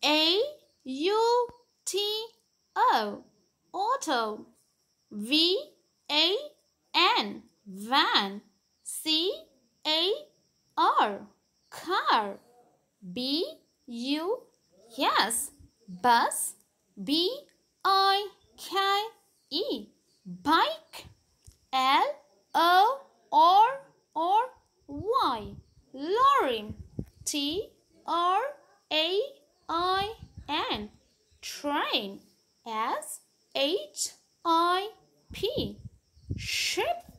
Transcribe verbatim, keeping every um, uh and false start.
A U T O, auto. V A N, van. C A R, car. B U, yes, bus. B I K E, bike. L O R R Y, lorry. T R A I N, train. S H I P, ship.